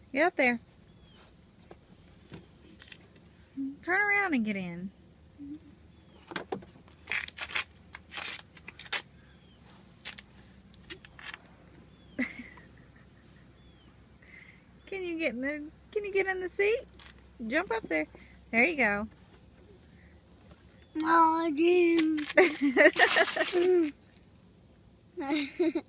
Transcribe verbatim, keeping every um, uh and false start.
Get up there. Turn around and get in. Can you get in the Can you get in the seat? Jump up there. There you go. Oh, Jim.